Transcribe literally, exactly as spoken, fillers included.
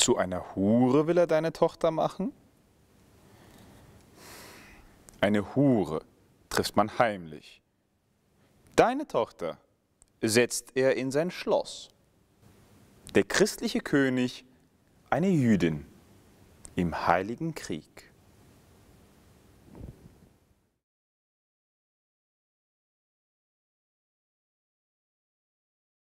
Zu einer Hure will er deine Tochter machen? Eine Hure trifft man heimlich. Deine Tochter setzt er in sein Schloss. Der christliche König, eine Jüdin im Heiligen Krieg.